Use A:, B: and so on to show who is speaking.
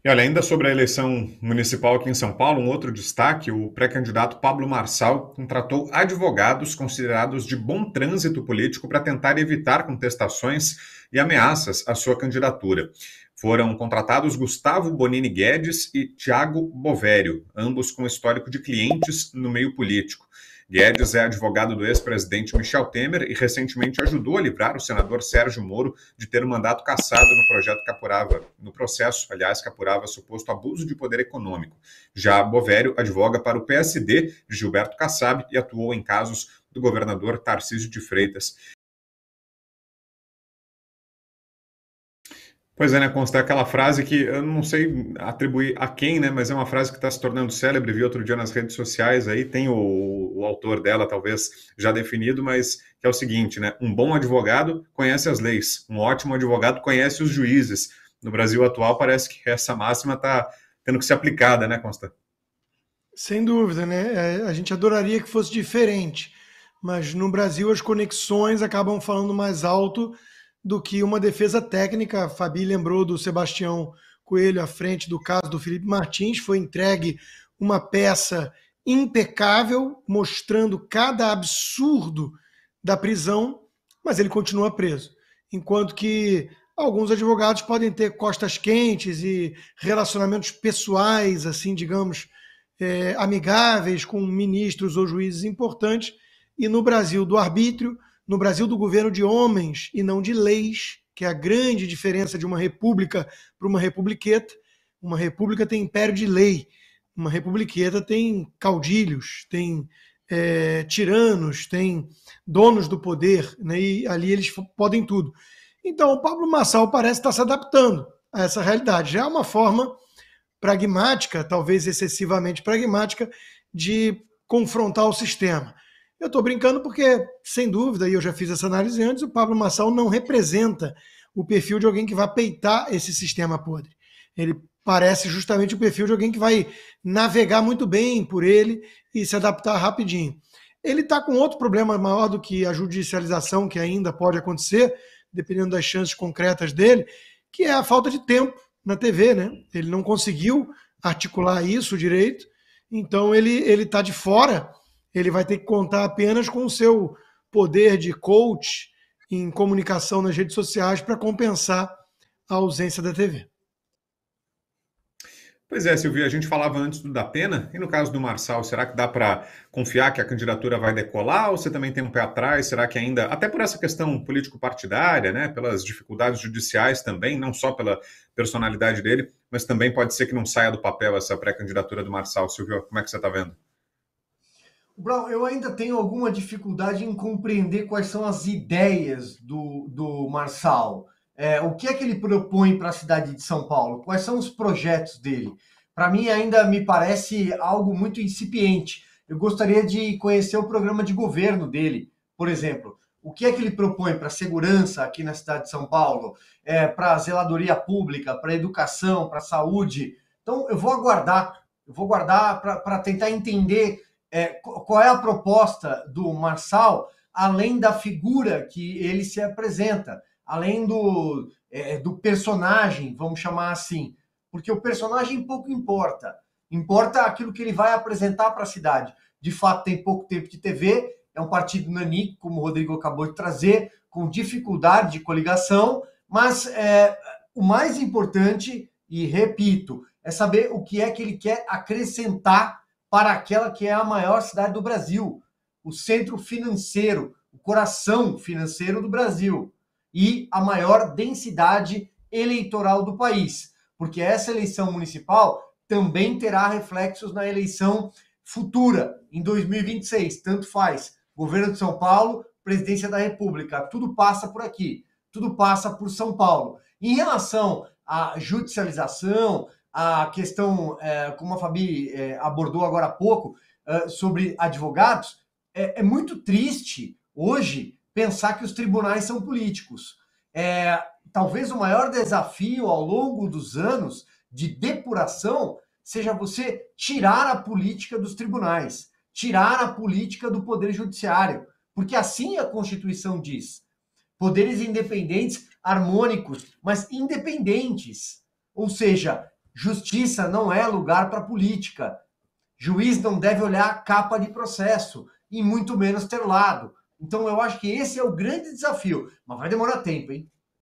A: E olha, ainda sobre a eleição municipal aqui em São Paulo, um outro destaque: o pré-candidato Pablo Marçal contratou advogados considerados de bom trânsito político para tentar evitar contestações e ameaças à sua candidatura. Foram contratados Gustavo Bonini Guedes e Tiago Bovério, ambos com histórico de clientes no meio político. Guedes é advogado do ex-presidente Michel Temer e recentemente ajudou a livrar o senador Sérgio Moro de ter o mandato cassado no processo, aliás, que apurava suposto abuso de poder econômico. Já Bovério advoga para o PSD de Gilberto Kassab e atuou em casos do governador Tarcísio de Freitas. Pois é, né, Consta, aquela frase que eu não sei atribuir a quem, né, mas é uma frase que está se tornando célebre, vi outro dia nas redes sociais, aí tem o autor dela, talvez já definido, mas que é o seguinte, né, um bom advogado conhece as leis, um ótimo advogado conhece os juízes. No Brasil atual parece que essa máxima está tendo que ser aplicada, né, Consta?
B: Sem dúvida, né? A gente adoraria que fosse diferente, mas no Brasil as conexões acabam falando mais alto do que uma defesa técnica. A Fabi lembrou do Sebastião Coelho à frente do caso do Felipe Martins, foi entregue uma peça impecável, mostrando cada absurdo da prisão, mas ele continua preso. Enquanto que alguns advogados podem ter costas quentes e relacionamentos pessoais, assim, digamos, amigáveis com ministros ou juízes importantes, e no Brasil do arbítrio, no Brasil do governo de homens e não de leis, que é a grande diferença de uma república para uma republiqueta. Uma república tem império de lei, uma republiqueta tem caudilhos, tem tiranos, tem donos do poder, né, e ali eles podem tudo. Então, o Pablo Marçal parece estar se adaptando a essa realidade. Já é uma forma pragmática, talvez excessivamente pragmática, de confrontar o sistema. Eu estou brincando porque, sem dúvida, e eu já fiz essa análise antes, o Pablo Marçal não representa o perfil de alguém que vai peitar esse sistema podre. Ele parece justamente o perfil de alguém que vai navegar muito bem por ele e se adaptar rapidinho. Ele está com outro problema maior do que a judicialização, que ainda pode acontecer, dependendo das chances concretas dele, que é a falta de tempo na TV, né? Ele não conseguiu articular isso direito, então ele está de fora, ele vai ter que contar apenas com o seu poder de coach em comunicação nas redes sociais para compensar a ausência da TV.
A: Pois é, Silvia, a gente falava antes do da Pena, e no caso do Marçal, será que dá para confiar que a candidatura vai decolar, ou você também tem um pé atrás? Será que ainda, até por essa questão político-partidária, né, pelas dificuldades judiciais também, não só pela personalidade dele, mas também pode ser que não saia do papel essa pré-candidatura do Marçal? Silvio, como é que você está vendo?
C: Brown, eu ainda tenho alguma dificuldade em compreender quais são as ideias do Marçal. O que é que ele propõe para a cidade de São Paulo? Quais são os projetos dele? Para mim, ainda me parece algo muito incipiente. Eu gostaria de conhecer o programa de governo dele, por exemplo. O que é que ele propõe para a segurança aqui na cidade de São Paulo, para a zeladoria pública, para a educação, para a saúde? Então, eu vou aguardar para tentar entender qual é a proposta do Marçal, além da figura que ele se apresenta, além do personagem, vamos chamar assim, porque o personagem pouco importa, importa aquilo que ele vai apresentar para a cidade. De fato, tem pouco tempo de TV, é um partido nanico, como o Rodrigo acabou de trazer, com dificuldade de coligação, mas o mais importante, e repito, é saber o que é que ele quer acrescentar para aquela que é a maior cidade do Brasil, o centro financeiro, o coração financeiro do Brasil e a maior densidade eleitoral do país, porque essa eleição municipal também terá reflexos na eleição futura, em 2026, tanto faz. Governo de São Paulo, presidência da República, tudo passa por aqui, tudo passa por São Paulo. Em relação à judicialização, a questão, como a Fabi abordou agora há pouco, sobre advogados, é muito triste hoje pensar que os tribunais são políticos. Talvez o maior desafio ao longo dos anos de depuração seja você tirar a política dos tribunais, tirar a política do poder judiciário, porque assim a Constituição diz. Poderes independentes, harmônicos, mas independentes. Ou seja, Justiça não é lugar para política. Juiz não deve olhar a capa de processo, e muito menos ter lado. Então eu acho que esse é o grande desafio, mas vai demorar tempo, hein?